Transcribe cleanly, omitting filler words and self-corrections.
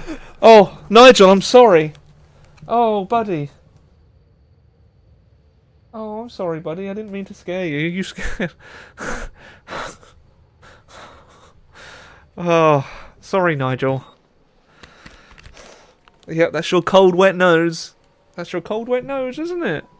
Oh, Nigel, I'm sorry. Oh, buddy. Oh, I'm sorry, buddy. I didn't mean to scare you. You scared. Oh, sorry, Nigel. Yep, that's your cold, wet nose. That's your cold, wet nose, isn't it?